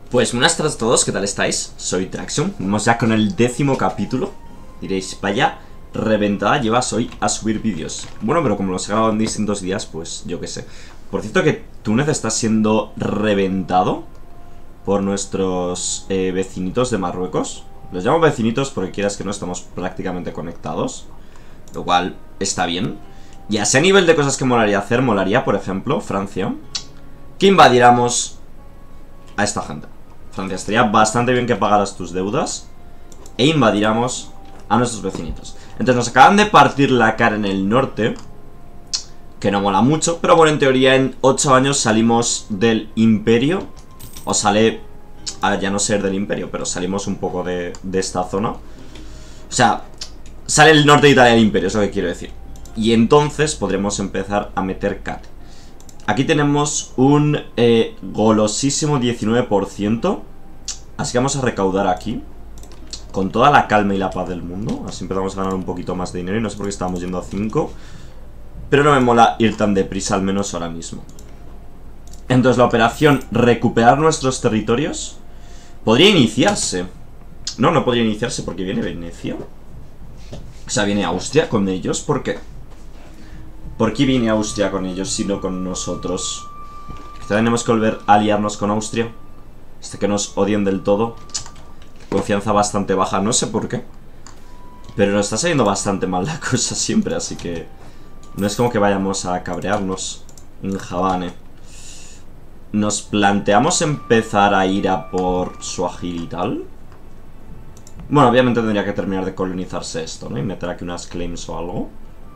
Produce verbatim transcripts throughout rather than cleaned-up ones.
Pues buenas tardes a todos, ¿qué tal estáis? Soy Traxion, vamos ya con el décimo capítulo. Diréis, vaya reventada llevas hoy a subir vídeos. Bueno, pero como los he grabado en distintos días, pues yo qué sé. Por cierto que Túnez está siendo reventado por nuestros eh, vecinitos de Marruecos. Los llamo vecinitos porque quieras que no estamos prácticamente conectados, lo cual está bien. Y así a nivel de cosas que molaría hacer, molaría, por ejemplo, Francia, que invadiéramos a esta gente. Francia, estaría bastante bien que pagaras tus deudas e invadiéramos a nuestros vecinitos. Entonces nos acaban de partir la cara en el norte, que no mola mucho, pero bueno, en teoría en ocho años salimos del imperio. O sale, a ver, ya no ser del imperio, pero salimos un poco de, de esta zona. O sea, sale el norte de Italia del imperio, es lo que quiero decir. Y entonces podremos empezar a meter cat. Aquí tenemos un eh, golosísimo diecinueve por ciento. Así que vamos a recaudar aquí con toda la calma y la paz del mundo. Así empezamos a ganar un poquito más de dinero. Y no sé por qué estamos yendo a cinco, pero no me mola ir tan deprisa, al menos ahora mismo. Entonces la operación recuperar nuestros territorios podría iniciarse. No, no podría iniciarse porque viene Venecia. O sea, viene Austria con ellos. ¿Por qué? ¿Por qué viene Austria con ellos si no con nosotros? Quizá tenemos que volver a aliarnos con Austria. Hasta que nos odien del todo. Confianza bastante baja, no sé por qué. Pero nos está saliendo bastante mal la cosa siempre, así que no es como que vayamos a cabrearnos en Havane. ¿Nos planteamos empezar a ir a por Swahili y tal? Bueno, obviamente tendría que terminar de colonizarse esto, ¿no? Y meter aquí unas claims o algo.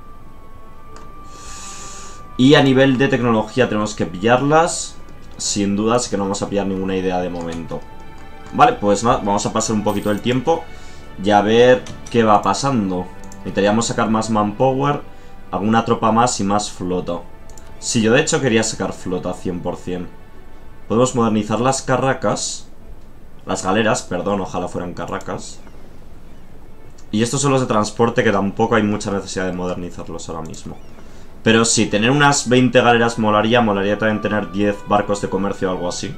Y a nivel de tecnología tenemos que pillarlas. Sin dudas que no vamos a pillar ninguna idea de momento. Vale, pues nada, vamos a pasar un poquito el tiempo y a ver qué va pasando. Necesitaríamos sacar más manpower, alguna tropa más y más flota. Sí, yo de hecho quería sacar flota cien por cien. Podemos modernizar las carracas. Las galeras, perdón, ojalá fueran carracas. Y estos son los de transporte que tampoco hay mucha necesidad de modernizarlos ahora mismo. Pero sí, tener unas veinte galeras molaría. Molaría también tener diez barcos de comercio o algo así.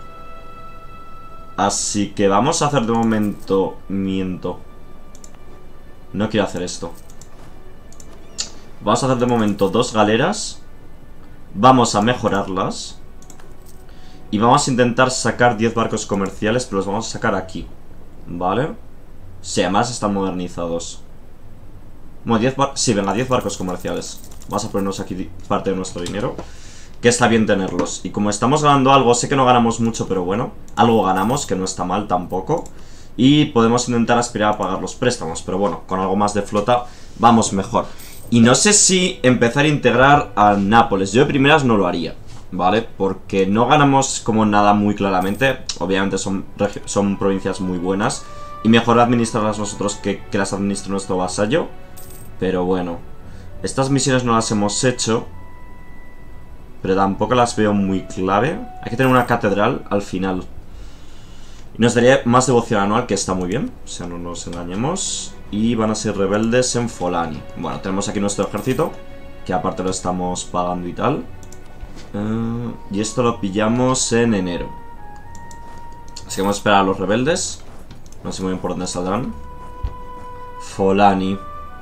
Así que vamos a hacer de momento... Miento. No quiero hacer esto. Vamos a hacer de momento dos galeras. Vamos a mejorarlas. Y vamos a intentar sacar diez barcos comerciales, pero los vamos a sacar aquí. ¿Vale? Sí, además están modernizados. Bueno, diez bar... Sí, venga, diez barcos comerciales. Vamos a ponernos aquí parte de nuestro dinero, que está bien tenerlos. Y como estamos ganando algo, sé que no ganamos mucho, pero bueno, algo ganamos, que no está mal tampoco. Y podemos intentar aspirar a pagar los préstamos, pero bueno, con algo más de flota vamos mejor. Y no sé si empezar a integrar a Nápoles. Yo de primeras no lo haría, ¿vale? Porque no ganamos como nada muy claramente. Obviamente son, son provincias muy buenas y mejor administrarlas nosotros que, que las administre nuestro vasallo. Pero bueno, estas misiones no las hemos hecho, pero tampoco las veo muy clave. Hay que tener una catedral al final. Y nos daría más devoción anual, que está muy bien, o sea, no nos engañemos. Y van a ser rebeldes en Folani. Bueno, tenemos aquí nuestro ejército, que aparte lo estamos pagando y tal. Uh, y esto lo pillamos en enero. Así que vamos a esperar a los rebeldes. No sé muy bien por dónde saldrán. Folani,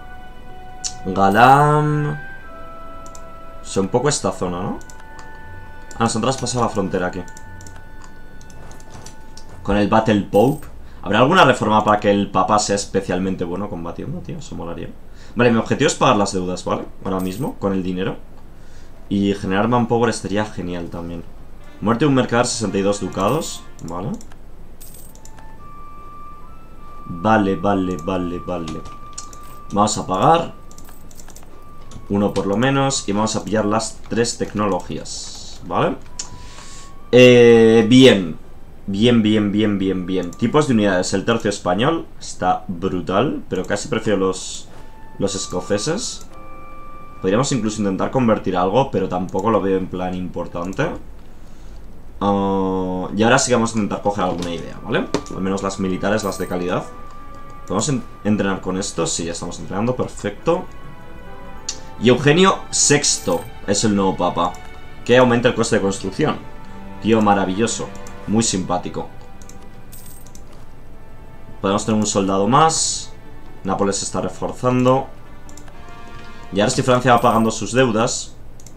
Galam. O sea, un poco esta zona, ¿no? Ah, nos han traspasado la frontera aquí. Con el Battle Pope. ¿Habrá alguna reforma para que el Papa sea especialmente bueno combatiendo, tío? Eso molaría. Vale, mi objetivo es pagar las deudas, ¿vale? Ahora mismo, con el dinero. Y generar manpower estaría genial también. Muerte de un mercader, sesenta y dos ducados. Vale. Vale, vale, vale, vale. Vamos a pagar uno por lo menos. Y vamos a pillar las tres tecnologías. ¿Vale? Eh, bien. Bien, bien, bien, bien, bien. Tipos de unidades. El tercio español está brutal, pero casi prefiero los, los escoceses. Podríamos incluso intentar convertir algo, pero tampoco lo veo en plan importante. Uh, y ahora sí que vamos a intentar coger alguna idea, ¿vale? Al menos las militares, las de calidad. ¿Podemos en entrenar con esto? Sí, ya estamos entrenando, perfecto. Y Eugenio sexto es el nuevo papa, que aumenta el coste de construcción. Tío maravilloso, muy simpático. Podemos tener un soldado más. Nápoles se está reforzando. Y ahora si Francia va pagando sus deudas.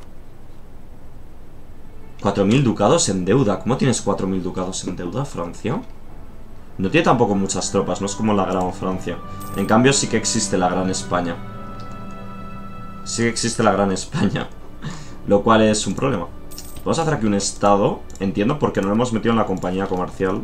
cuatro mil ducados en deuda. ¿Cómo tienes cuatro mil ducados en deuda, Francia? No tiene tampoco muchas tropas, no es como la Gran Francia. En cambio sí que existe la Gran España. Sí que existe la Gran España. Lo cual es un problema. Vamos a hacer aquí un estado. Entiendo por qué no lo hemos metido en la compañía comercial.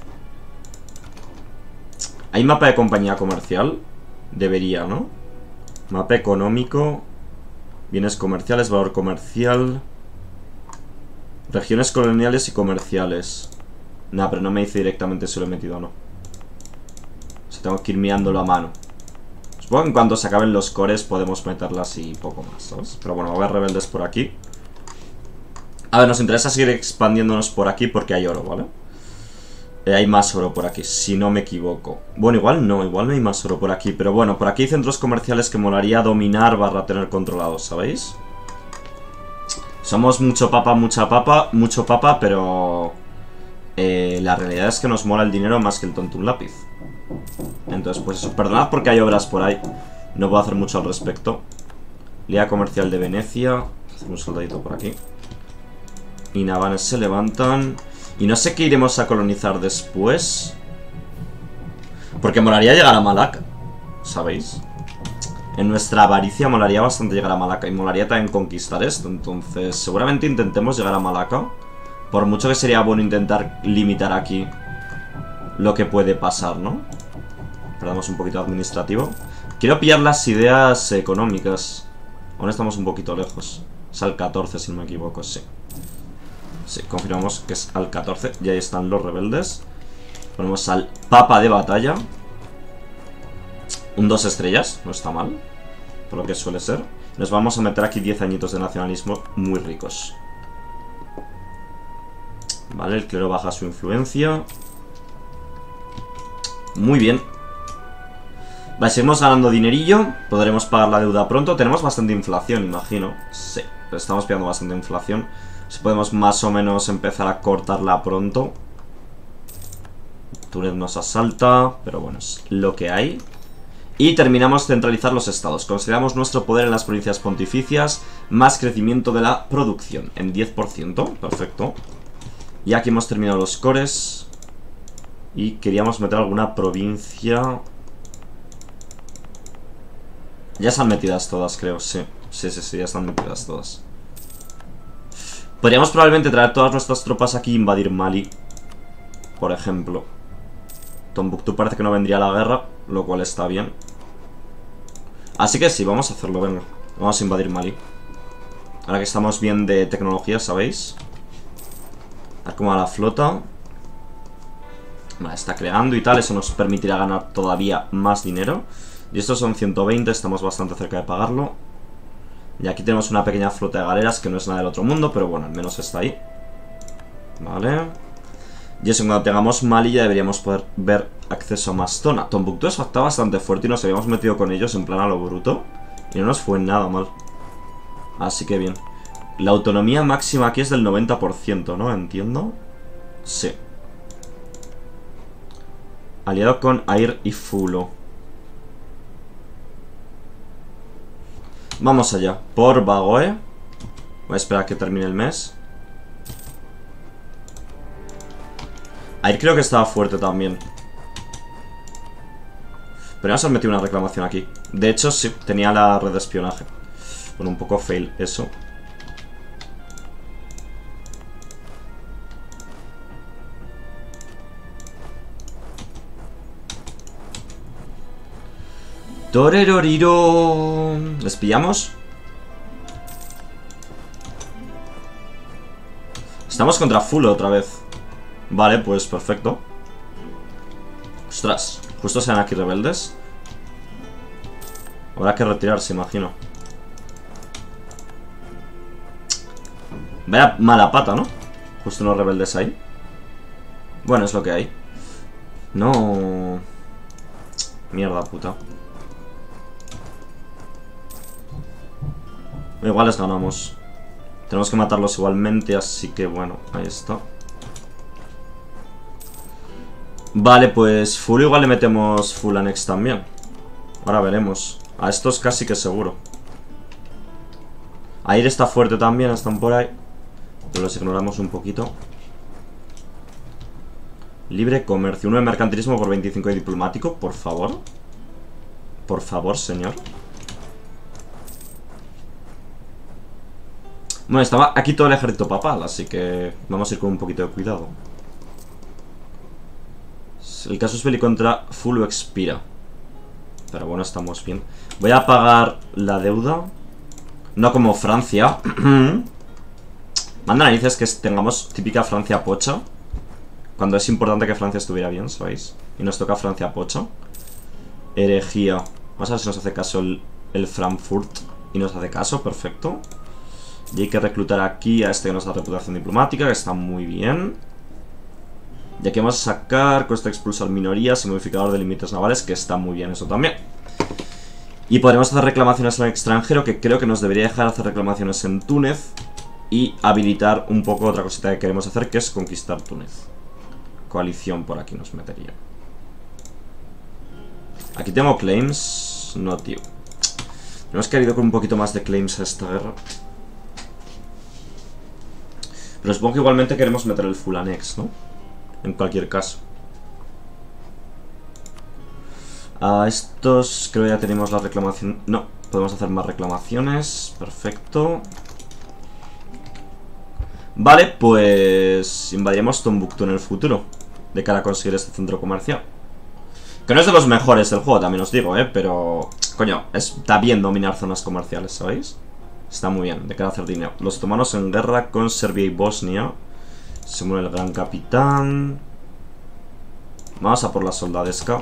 ¿Hay mapa de compañía comercial? Debería, ¿no? Mapa económico. Bienes comerciales, valor comercial. Regiones coloniales y comerciales. Nah, pero no me dice directamente si lo he metido o no. O sea, tengo que ir mirándolo a mano. Supongo que en cuanto se acaben los cores podemos meterlas y poco más, ¿sabes? Pero bueno, voy a ver rebeldes por aquí. A ver, nos interesa seguir expandiéndonos por aquí porque hay oro, ¿vale? Eh, hay más oro por aquí, si no me equivoco. Bueno, igual no, igual no hay más oro por aquí. Pero bueno, por aquí hay centros comerciales que molaría dominar barra tener controlados, ¿sabéis? Somos mucho papa, mucha papa, mucho papa, pero... Eh, la realidad es que nos mola el dinero más que el tonto un lápiz. Entonces, pues eso, perdonad porque hay obras por ahí. No puedo hacer mucho al respecto. Liga comercial de Venecia. Hacemos un soldadito por aquí. Y navanes se levantan. Y no sé qué iremos a colonizar después. Porque molaría llegar a Malaca, ¿sabéis? En nuestra avaricia molaría bastante llegar a Malaca. Y molaría también conquistar esto. Entonces, seguramente intentemos llegar a Malaca. Por mucho que sería bueno intentar limitar aquí lo que puede pasar, ¿no? Perdamos un poquito administrativo. Quiero pillar las ideas económicas. Aún estamos un poquito lejos. Es al catorce, si no me equivoco, sí. Sí, confirmamos que es al catorce. Y ahí están los rebeldes. Ponemos al papa de batalla. Un dos estrellas, no está mal. Por lo que suele ser. Nos vamos a meter aquí diez añitos de nacionalismo muy ricos. Vale, el clero baja su influencia. Muy bien. Vale, seguimos ganando dinerillo. Podremos pagar la deuda pronto. Tenemos bastante inflación, imagino. Sí, pero estamos pillando bastante inflación. Si podemos más o menos empezar a cortarla pronto. Túnez nos asalta, pero bueno, es lo que hay. Y terminamos centralizar los estados. Consideramos nuestro poder en las provincias pontificias. Más crecimiento de la producción en diez por ciento, perfecto. Y aquí hemos terminado los cores. Y queríamos meter alguna provincia. Ya están metidas todas, creo, sí. Sí, sí, sí, ya están metidas todas. Podríamos probablemente traer todas nuestras tropas aquí e invadir Mali, por ejemplo. Tombuctú parece que no vendría a la guerra, lo cual está bien. Así que sí, vamos a hacerlo, venga. Vamos a invadir Mali. Ahora que estamos bien de tecnología, ¿sabéis? A ver cómo va la flota. Vale, está creando y tal, eso nos permitirá ganar todavía más dinero. Y estos son ciento veinte, estamos bastante cerca de pagarlo. Y aquí tenemos una pequeña flota de galeras que no es nada del otro mundo, pero bueno, al menos está ahí. Vale. Y eso, cuando tengamos Mali ya deberíamos poder ver acceso a más zona. Tombuctú está bastante fuerte y nos habíamos metido con ellos en plan a lo bruto. Y no nos fue nada mal. Así que bien. La autonomía máxima aquí es del noventa por ciento, ¿no? Entiendo. Sí. Aliado con Air y Fulo. Vamos allá. Por Bagoe. Voy a esperar a que termine el mes. Air creo que estaba fuerte también. Pero ya se ha metido una reclamación aquí. De hecho, sí, tenía la red de espionaje. Bueno, un poco fail eso. Toreroriro. ¿Les pillamos? Estamos contra Fulo otra vez. Vale, pues perfecto. Ostras, justo sean aquí rebeldes. Habrá que retirarse, imagino. Vaya mala pata, ¿no? Justo unos rebeldes ahí. Bueno, es lo que hay. No. Mierda puta. Igual les ganamos. Tenemos que matarlos igualmente, así que bueno, ahí está. Vale, pues full igual le metemos full annex también. Ahora veremos. A estos casi que seguro. Air está fuerte también, están por ahí. Pero los ignoramos un poquito. Libre comercio. Uno de mercantilismo por veinticinco de diplomático, por favor. Por favor, señor. Bueno, estaba aquí todo el ejército papal, así que vamos a ir con un poquito de cuidado. El casus belli contra Full expira. Pero bueno, estamos bien. Voy a pagar la deuda. No como Francia. Manda narices que tengamos típica Francia pocha. Cuando es importante que Francia estuviera bien, ¿sabéis? Y nos toca Francia pocha. Herejía. Vamos a ver si nos hace caso el, el Frankfurt. Y nos hace caso, perfecto. Y hay que reclutar aquí a este que nos da reputación diplomática, que está muy bien. Y aquí vamos a sacar cuesta expulsar minorías y modificador de límites navales, que está muy bien eso también. Y podremos hacer reclamaciones en el extranjero, que creo que nos debería dejar hacer reclamaciones en Túnez. Y habilitar un poco otra cosita que queremos hacer, que es conquistar Túnez. Coalición por aquí nos metería. Aquí tengo claims. No, tío. Tenemos que haber ido con un poquito más de claims a esta guerra. Pero supongo que igualmente queremos meter el full annex, ¿no? En cualquier caso. A estos creo que ya tenemos la reclamación. No, podemos hacer más reclamaciones. Perfecto. Vale, pues invadiremos Tombuctú en el futuro, de cara a conseguir este centro comercial. Que no es de los mejores del juego, también os digo, ¿eh? Pero, coño, está bien dominar zonas comerciales, ¿sabéis? Está muy bien, de cara a hacer dinero. Los otomanos en guerra con Serbia y Bosnia. Se muere el gran capitán. Vamos a por la soldadesca.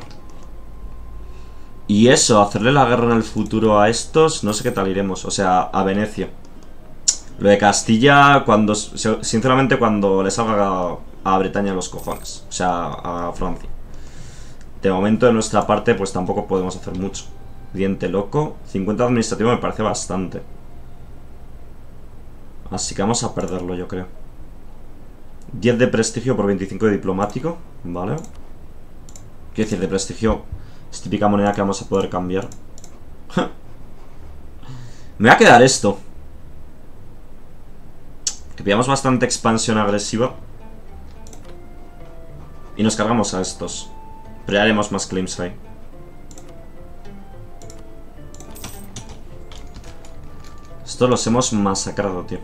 Y eso, hacerle la guerra en el futuro a estos, no sé qué tal iremos. O sea, a Venecia. Lo de Castilla, cuando sinceramente, cuando le salga a Bretaña los cojones. O sea, a Francia. De momento, de nuestra parte, pues tampoco podemos hacer mucho. Diente loco. cincuenta administrativo me parece bastante. Así que vamos a perderlo, yo creo. diez de prestigio por veinticinco de diplomático. Vale. Quiero decir, de prestigio es típica moneda que vamos a poder cambiar. Me va a quedar esto. Que pillamos bastante expansión agresiva. Y nos cargamos a estos. Pero ya haremos más claims ahí. Estos los hemos masacrado, tío.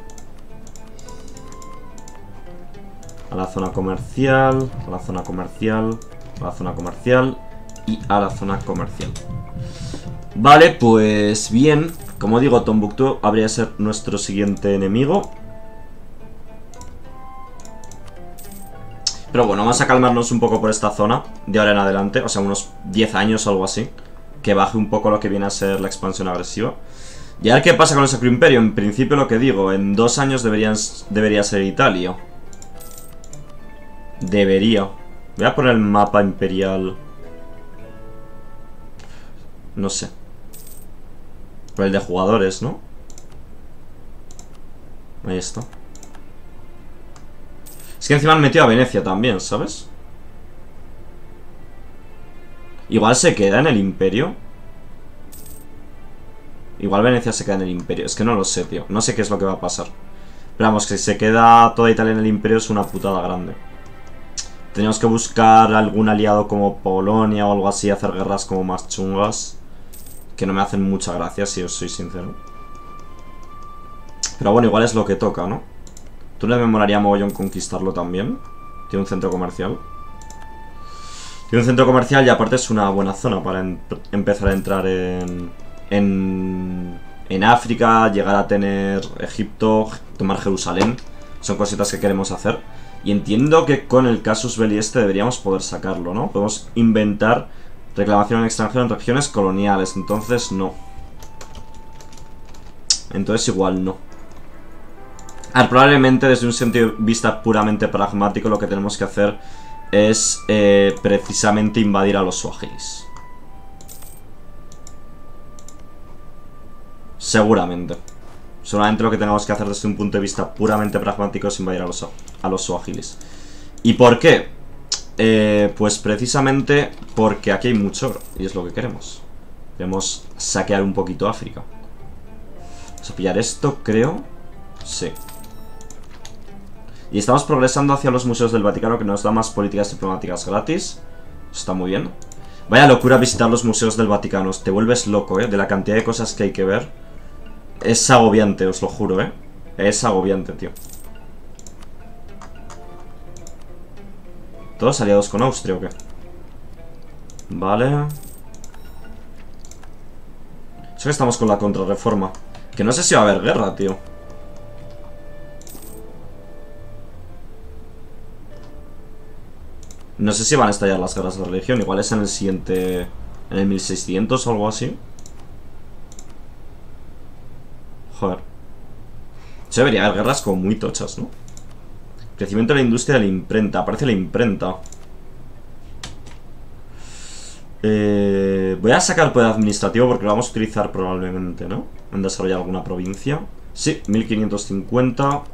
A la zona comercial, a la zona comercial, a la zona comercial y a la zona comercial. Vale, pues bien. Como digo, Tombuctú habría de ser nuestro siguiente enemigo. Pero bueno, vamos a calmarnos un poco por esta zona de ahora en adelante. O sea, unos diez años o algo así. Que baje un poco lo que viene a ser la expansión agresiva. Y a ver qué pasa con el Sacro Imperio. En principio lo que digo, en dos años deberían, debería ser Italia. Debería. Voy a poner el mapa imperial. No sé. Por el de jugadores, ¿no? Ahí está. Es que encima han metido a Venecia también, ¿sabes? Igual se queda en el imperio. Igual Venecia se queda en el imperio. Es que no lo sé, tío. No sé qué es lo que va a pasar. Pero vamos, que si se queda toda Italia en el imperio es una putada grande. Tenemos que buscar algún aliado como Polonia o algo así. Hacer guerras como más chungas. Que no me hacen mucha gracia, si os soy sincero. Pero bueno, igual es lo que toca, ¿no? Túnez me molaría mogollón conquistarlo también. Tiene un centro comercial. Tiene un centro comercial y aparte es una buena zona para em empezar a entrar en, en, en África, llegar a tener Egipto, tomar Jerusalén. Son cositas que queremos hacer. Y entiendo que con el casus belli este deberíamos poder sacarlo, ¿no? Podemos inventar reclamación en extranjero en regiones coloniales. Entonces no. Entonces igual no. A ver, probablemente desde un sentido de vista puramente pragmático lo que tenemos que hacer es eh, precisamente invadir a los suajilis. Seguramente. Seguramente lo que tenemos que hacer desde un punto de vista puramente pragmático es invadir a los, a los suajilis. ¿Y por qué? Eh, pues precisamente porque aquí hay mucho oro. Y es lo que queremos. Queremos saquear un poquito África. Vamos a pillar esto, creo. Sí. Y estamos progresando hacia los museos del Vaticano, que nos da más políticas diplomáticas gratis. Está muy bien. Vaya locura visitar los museos del Vaticano. Te vuelves loco, ¿eh? De la cantidad de cosas que hay que ver. Es agobiante, os lo juro, ¿eh? Es agobiante, tío. ¿Todos aliados con Austria o qué? Vale. Eso que estamos con la contrarreforma. Que no sé si va a haber guerra, tío. No sé si van a estallar las guerras de religión. Igual es en el siguiente... En el mil seiscientos o algo así. Joder. Se debería haber guerras como muy tochas, ¿no? Crecimiento de la industria de la imprenta. Aparece la imprenta. Eh, voy a sacar poder administrativo porque lo vamos a utilizar probablemente, ¿no? En desarrollar alguna provincia. Sí, mil quinientos cincuenta.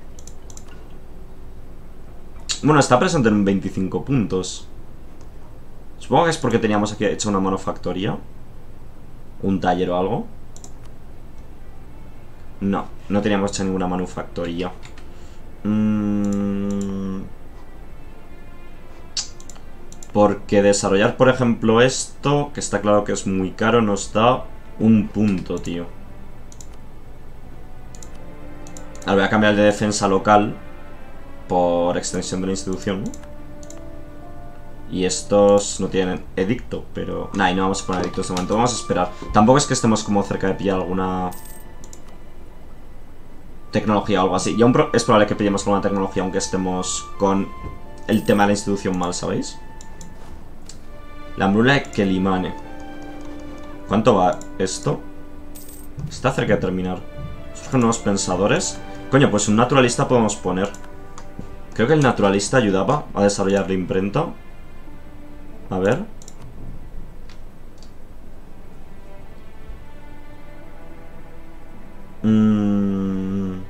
Bueno, está presente en veinticinco puntos. Supongo que es porque teníamos aquí hecho una manufactoría. Un taller o algo. No, no teníamos hecho ninguna manufactoría. Mm... Porque desarrollar, por ejemplo, esto, que está claro que es muy caro, nos da un punto, tío. Ahora voy a cambiar el de defensa local por extensión de la institución, ¿no? Y estos no tienen edicto, pero... Nah, y no vamos a poner edictos de momento, vamos a esperar. Tampoco es que estemos como cerca de pillar alguna... tecnología o algo así. Y aún pro es probable que pillemos alguna tecnología aunque estemos con el tema de la institución mal, ¿sabéis? La hambruna de Quelimane. ¿Cuánto va esto? Está cerca de terminar. Surgen nuevos pensadores. Coño, pues un naturalista podemos poner. Creo que el naturalista ayudaba a desarrollar la imprenta. A ver. Mm.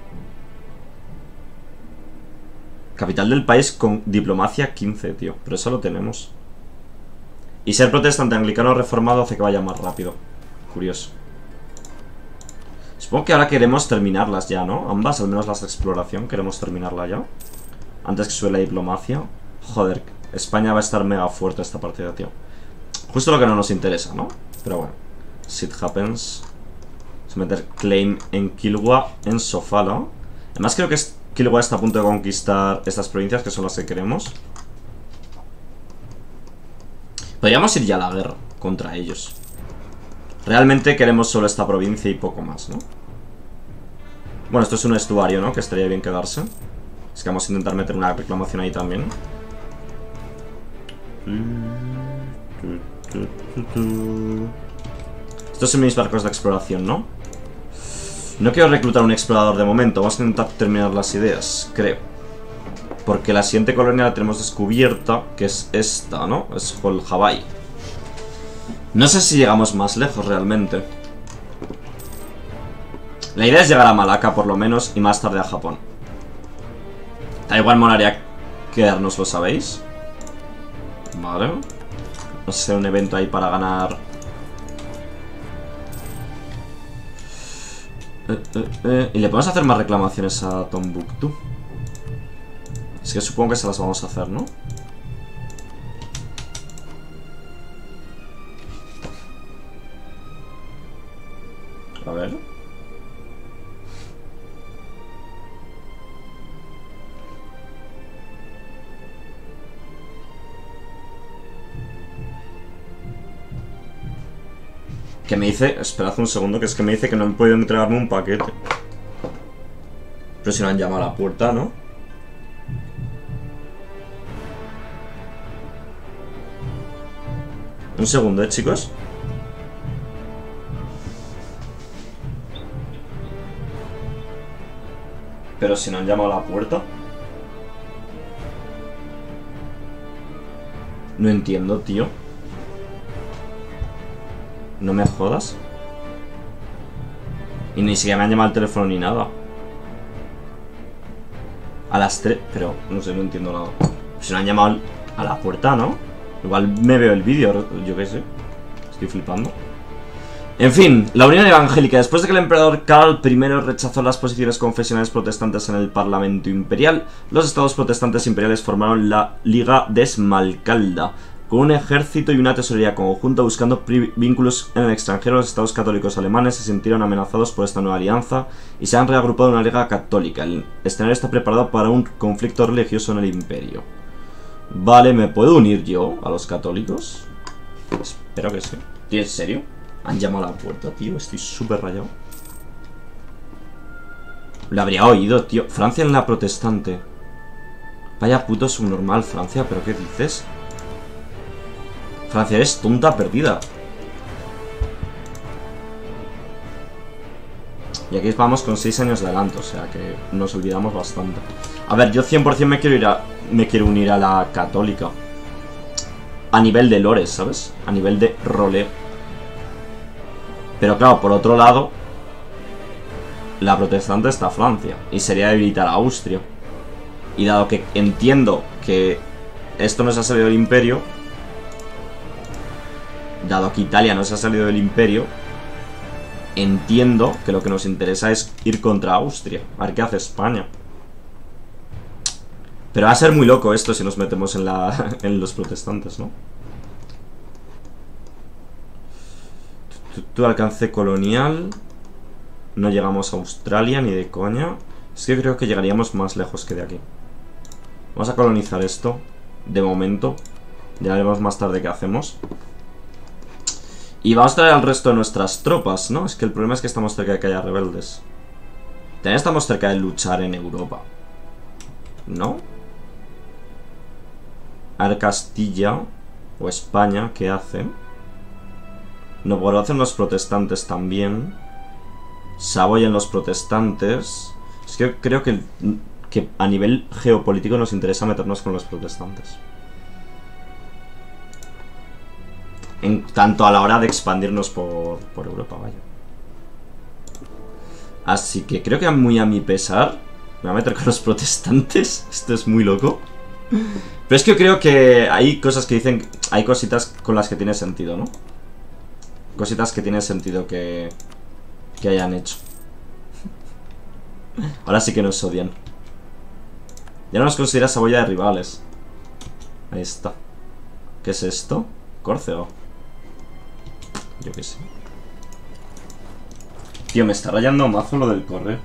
Capital del país con diplomacia quince, tío. Pero eso lo tenemos. Y ser protestante anglicano reformado hace que vaya más rápido. Curioso. Supongo que ahora queremos terminarlas ya, ¿no? Ambas, al menos las de exploración, queremos terminarla ya. Antes que sube la diplomacia. Joder, España va a estar mega fuerte esta partida, tío. Justo lo que no nos interesa, ¿no? Pero bueno. Shit happens. Vamos a meter claim en Kilwa, en Sofala. Además creo que Kilwa está a punto de conquistar estas provincias, que son las que queremos. Podríamos ir ya a la guerra contra ellos. Realmente queremos solo esta provincia y poco más, ¿no? Bueno, esto es un estuario, ¿no? Que estaría bien quedarse. Es que vamos a intentar meter una reclamación ahí también. Estos son mis barcos de exploración, ¿no? No quiero reclutar un explorador de momento. Vamos a intentar terminar las ideas, creo. Porque la siguiente colonia la tenemos descubierta, que es esta, ¿no? Es Hol Hawaii. No sé si llegamos más lejos realmente. La idea es llegar a Malaca por lo menos y más tarde a Japón. Da igual molaría quedarnos, ¿lo sabéis? Vale. No sé si hay un evento ahí para ganar. Eh, eh, eh. Y le podemos hacer más reclamaciones a Tombuctú. Es que supongo que se las vamos a hacer, ¿no? A ver. Que me dice... Esperad un segundo, que es que me dice que no han podido entregarme un paquete. Pero si no han llamado a la puerta, ¿no? Un segundo, ¿eh, chicos? Pero si no han llamado a la puerta. No entiendo, tío. No me jodas. Y ni siquiera me han llamado al teléfono ni nada. A las tres... Pero, no sé, no entiendo nada. Si no han llamado... A la puerta, ¿no? Igual me veo el vídeo, yo qué sé. Estoy flipando. En fin, la Unión Evangélica. Después de que el emperador Carl primero rechazó las posiciones confesionales protestantes en el Parlamento Imperial, los estados protestantes imperiales formaron la Liga de Esmalcalda, con un ejército y una tesorería conjunta buscando vínculos en el extranjero. Los estados católicos alemanes se sintieron amenazados por esta nueva alianza y se han reagrupado en una liga católica. El escenario está preparado para un conflicto religioso en el imperio. Vale, ¿me puedo unir yo a los católicos? Espero que sí. ¿En serio? Han llamado a la puerta, tío. Estoy súper rayado. Lo habría oído, tío. Francia en la protestante. Vaya puto subnormal, Francia. ¿Pero qué dices? Francia, eres tonta perdida. Y aquí vamos con seis años de adelanto. O sea que nos olvidamos bastante. A ver, yo cien por cien me quiero ir a... Me quiero unir a la católica. A nivel de lores, ¿sabes? A nivel de roleo. Pero claro, por otro lado, la protestante está Francia y sería debilitar a Austria. Y dado que entiendo que esto no se ha salido del imperio, dado que Italia no se ha salido del imperio, entiendo que lo que nos interesa es ir contra Austria. A ver qué hace España. Pero va a ser muy loco esto si nos metemos en, la, en los protestantes, ¿no? Tu alcance colonial. No llegamos a Australia ni de coña. Es que creo que llegaríamos más lejos que de aquí. Vamos a colonizar esto. De momento. Ya veremos más tarde qué hacemos. Y vamos a traer al resto de nuestras tropas, ¿no? Es que el problema es que estamos cerca de que haya rebeldes. También estamos cerca de luchar en Europa, ¿no? A ver, Castilla o España, ¿qué hacen? No, lo hacen los protestantes también. Saboya en los protestantes. Es que creo que, que a nivel geopolítico nos interesa meternos con los protestantes. En tanto a la hora de expandirnos por, por Europa, vaya. Así que creo que muy a mi pesar me voy a meter con los protestantes. Esto es muy loco. Pero es que creo que hay cosas que dicen... Hay cositas con las que tiene sentido, ¿no? Cositas que tiene sentido que... Que hayan hecho. Ahora sí que nos odian. Ya no nos considera Saboya de rivales. Ahí está. ¿Qué es esto? Córcego. Yo qué sé. Tío, me está rayando mazo lo del correo.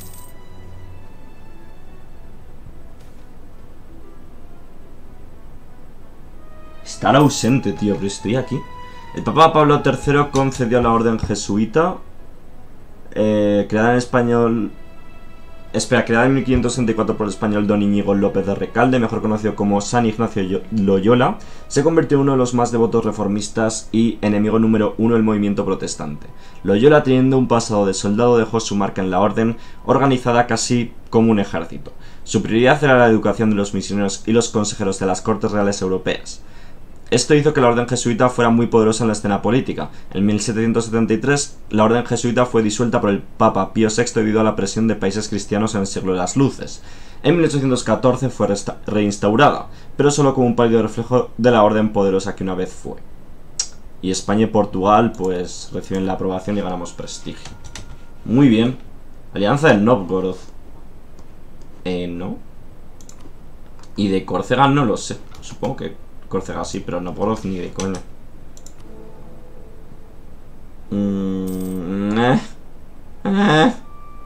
Estar ausente, tío, pero estoy aquí. El Papa Pablo tercero concedió la orden jesuita. Eh, creada en español... Espera, creada en mil quinientos sesenta y cuatro por el español Don Íñigo López de Recalde, mejor conocido como San Ignacio Loyola, se convirtió en uno de los más devotos reformistas y enemigo número uno del movimiento protestante. Loyola, teniendo un pasado de soldado, dejó su marca en la orden, organizada casi como un ejército. Su prioridad era la educación de los misioneros y los consejeros de las Cortes Reales Europeas. Esto hizo que la orden jesuita fuera muy poderosa en la escena política. En mil setecientos setenta y tres, la orden jesuita fue disuelta por el Papa Pío sexto debido a la presión de países cristianos en el siglo de las luces. En mil ochocientos catorce fue reinstaurada, pero solo como un pálido reflejo de la orden poderosa que una vez fue. Y España y Portugal, pues, reciben la aprobación y ganamos prestigio. Muy bien. Alianza del Novgorod. Eh, no. Y de Córcega no lo sé. Supongo que Córcega sí, pero no por ni de coña. Mm, eh, eh.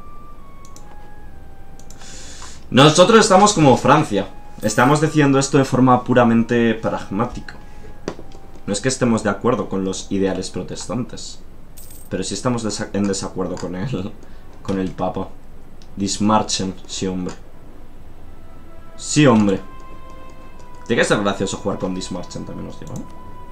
Nosotros estamos como Francia. Estamos diciendo esto de forma puramente pragmática. No es que estemos de acuerdo con los ideales protestantes, pero sí estamos desa en desacuerdo con él, con el Papa. Dismarchen, sí hombre. Sí hombre. Tiene que ser gracioso jugar con Dismarchen, también os digo, ¿eh?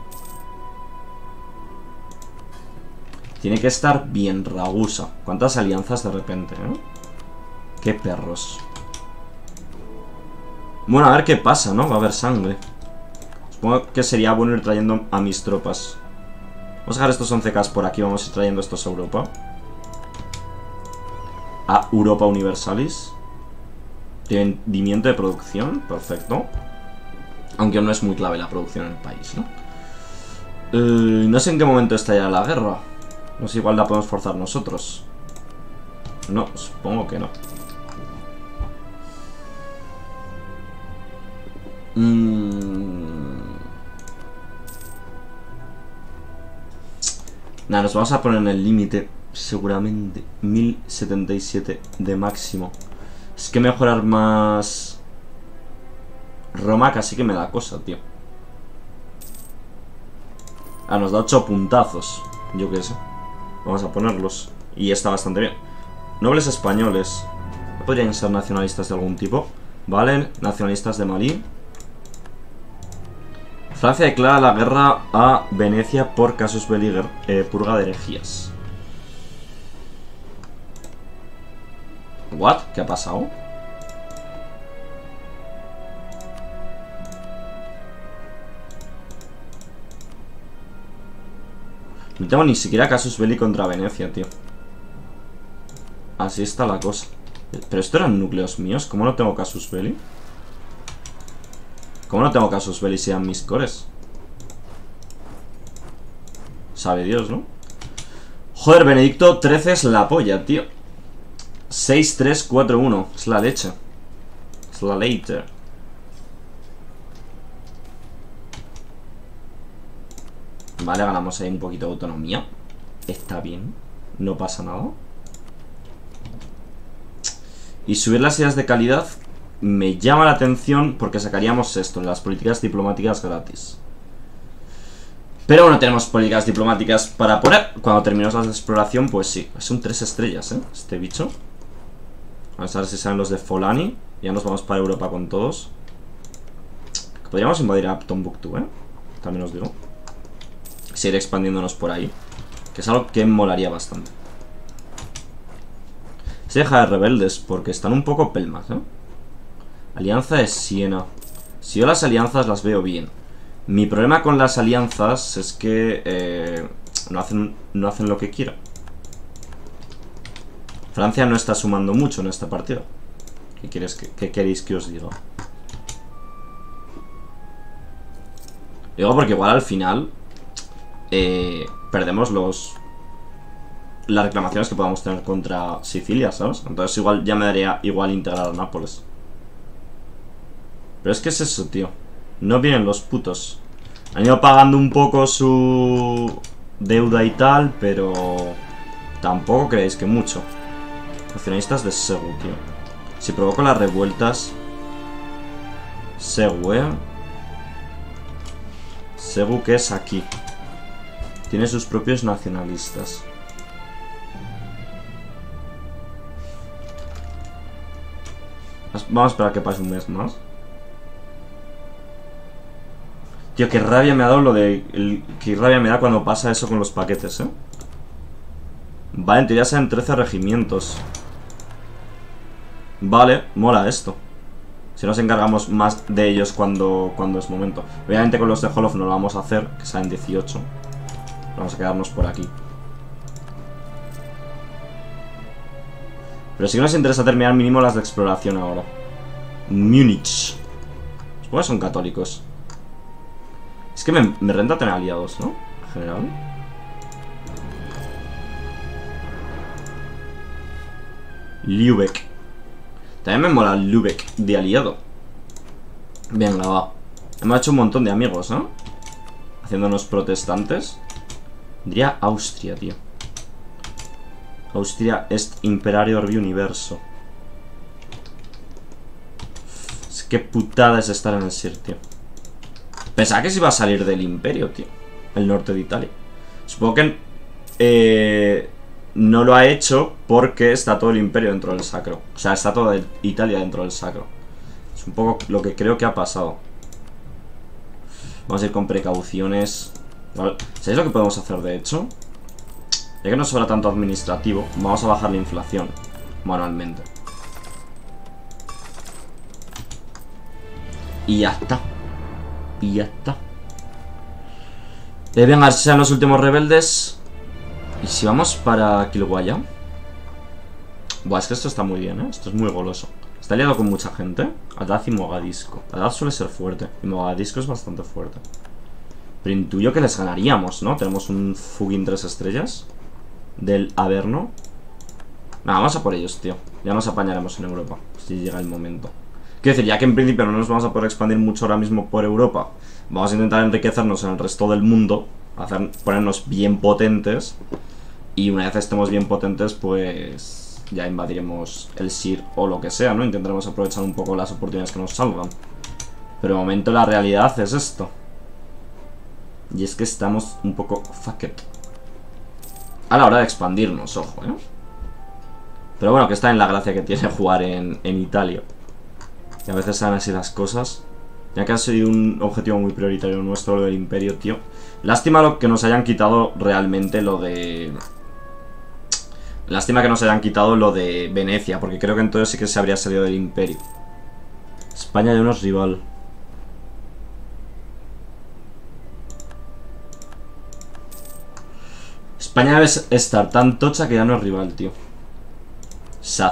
Tiene que estar bien ragusa. ¿Cuántas alianzas de repente, eh? Qué perros. Bueno, a ver qué pasa, ¿no? Va a haber sangre. Supongo que sería bueno ir trayendo a mis tropas. Vamos a dejar estos once K por aquí. Vamos a ir trayendo estos a Europa. A Europa Universalis. Rendimiento de producción, perfecto. Aunque no es muy clave la producción en el país, ¿no? Eh, no sé en qué momento estallará la guerra. No sé, igual la podemos forzar nosotros. No, supongo que no. Mm. Nada, nos vamos a poner en el límite. Seguramente mil setenta y siete de máximo. Es que mejorar más Roma casi que me da cosa, tío. Ah, nos da ocho puntazos. Yo qué sé. Vamos a ponerlos. Y está bastante bien. Nobles españoles. ¿No podrían ser nacionalistas de algún tipo? Vale, nacionalistas de Malí. Francia declara la guerra a Venecia por casus belli, eh, purga de herejías. ¿What? ¿Qué ha pasado? No tengo ni siquiera casus belli contra Venecia, tío. Así está la cosa. Pero esto eran núcleos míos. ¿Cómo no tengo casus belli? ¿Cómo no tengo casus belli si eran mis cores? Sabe Dios, ¿no? Joder, Benedicto trece es la polla, tío. seis tres cuatro uno. Es la leche. Es la leche. Vale, ganamos ahí un poquito de autonomía. Está bien. No pasa nada. Y subir las ideas de calidad me llama la atención porque sacaríamos esto en las políticas diplomáticas gratis. Pero bueno, tenemos políticas diplomáticas para poner. Cuando terminemos la exploración, pues sí. Es un tres estrellas, ¿eh? Este bicho. Vamos a ver si salen los de Folani. Ya nos vamos para Europa con todos. Podríamos invadir a Tombuctú, ¿eh? También os digo. Seguir expandiéndonos por ahí. Que es algo que molaría bastante. Se deja de rebeldes porque están un poco pelmas, ¿eh? Alianza de Siena. Si yo las alianzas las veo bien. Mi problema con las alianzas es que eh, no, hacen, no hacen lo que quieran. Francia no está sumando mucho en esta partida. ¿Qué, quieres que, qué queréis que os diga? Digo porque igual al final eh, perdemos los las reclamaciones que podamos tener contra Sicilia, ¿sabes? Entonces igual ya me daría igual integrar a Nápoles. Pero es que es eso, tío. No vienen los putos. Han ido pagando un poco su deuda y tal, pero tampoco creéis que mucho. Nacionalistas de Segu, tío. Si provoco las revueltas Segu, eh Segu, que es aquí. Tiene sus propios nacionalistas. Vamos a esperar que pase un mes más. Tío, qué rabia me ha dado lo de... El, qué rabia me da cuando pasa eso con los paquetes, ¿eh? Vale, en teoría sean trece regimientos. Vale, mola esto. Si nos encargamos más de ellos cuando, cuando es momento. Obviamente con los de Holof no lo vamos a hacer, que salen dieciocho. Vamos a quedarnos por aquí. Pero sí que nos interesa terminar mínimo las de exploración ahora. Múnich. Supongo que son católicos. Es que me, me renta tener aliados, ¿no? En general. Lübeck. También me mola Lübeck de aliado. Venga, va. Hemos hecho un montón de amigos, ¿no? Haciéndonos protestantes. Diría Austria, tío. Austria est imperario orbi universo. Es que putada es estar en el Sir, tío. Pensaba que se iba a salir del imperio, tío. El norte de Italia. Supongo que eh, no lo ha hecho porque está todo el imperio dentro del sacro. O sea, está toda Italia dentro del sacro. Es un poco lo que creo que ha pasado. Vamos a ir con precauciones. ¿Vale? ¿Sabéis lo que podemos hacer, de hecho? Ya que no sobra tanto administrativo, vamos a bajar la inflación manualmente. Y ya está. Y ya está. Eh, venga, sean los últimos rebeldes. ¿Y si vamos para Kilguaya? Buah, es que esto está muy bien, ¿eh? Esto es muy goloso. Está liado con mucha gente. Adad y Mogadisco. Adad suele ser fuerte. Y Mogadisco es bastante fuerte. Pero intuyo que les ganaríamos, ¿no? Tenemos un fucking tres estrellas del Averno. Nada, vamos a por ellos, tío. Ya nos apañaremos en Europa, si llega el momento. Quiero decir, ya que en principio no nos vamos a poder expandir mucho ahora mismo por Europa, vamos a intentar enriquecernos en el resto del mundo, hacer, ponernos bien potentes. Y una vez estemos bien potentes, pues ya invadiremos el S I R o lo que sea, ¿no? Intentaremos aprovechar un poco las oportunidades que nos salgan. Pero de momento la realidad es esto. Y es que estamos un poco fuck it a la hora de expandirnos, ojo, ¿eh? Pero bueno, que está en la gracia que tiene jugar en, en Italia. Y a veces salen así las cosas. Ya que ha sido un objetivo muy prioritario nuestro, lo del imperio, tío. Lástima lo que nos hayan quitado realmente lo de... Lástima que nos hayan quitado lo de Venecia, porque creo que entonces sí que se habría salido del imperio. España ya no es rival. España debe estar tan tocha que ya no es rival, tío. Sad.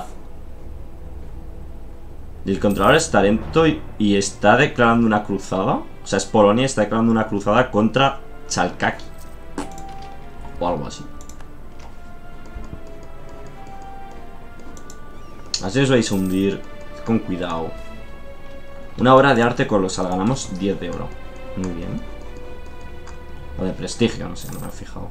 Y el controlador es Tarento y, y está declarando una cruzada. O sea, es Polonia y está declarando una cruzada contra Chalkaki. O algo así. Así os vais a hundir. Con cuidado. Una obra de arte colosal. Ganamos diez de oro. Muy bien. O de prestigio, no sé, no me he fijado.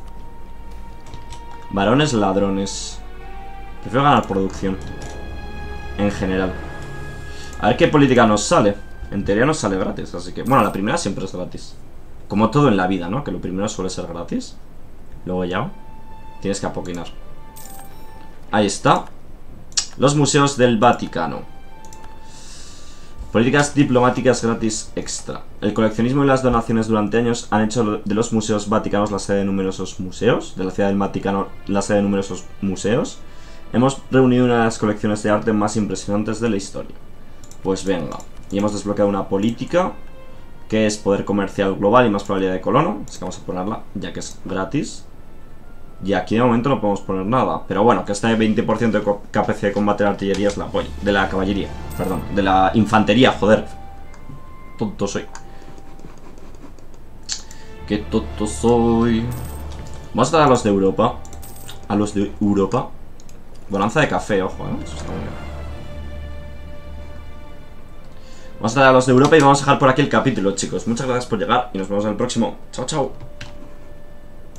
Varones ladrones. Prefiero ganar producción. En general. A ver qué política nos sale. En teoría nos sale gratis, así que... Bueno, la primera siempre es gratis. Como todo en la vida, ¿no? Que lo primero suele ser gratis. Luego ya tienes que apoquinar. Ahí está. Los museos del Vaticano. Políticas diplomáticas gratis extra. El coleccionismo y las donaciones durante años han hecho de los museos vaticanos la sede de numerosos museos. De la ciudad del Vaticano la sede de numerosos museos. Hemos reunido una de las colecciones de arte más impresionantes de la historia. Pues venga. Y hemos desbloqueado una política que es poder comercial global y más probabilidad de colono. Así que vamos a ponerla, ya que es gratis. Y aquí de momento no podemos poner nada. Pero bueno, que este veinte por ciento de capacidad de combate de artillería es la polla. De la caballería, perdón. De la infantería, joder. Tonto soy. Qué tonto soy. Vamos a dar a los de Europa. A los de Europa. Bonanza de café, ojo, ¿eh? Eso está muy bien. Vamos a dar a los de Europa y vamos a dejar por aquí el capítulo, chicos. Muchas gracias por llegar y nos vemos en el próximo. Chao, chao.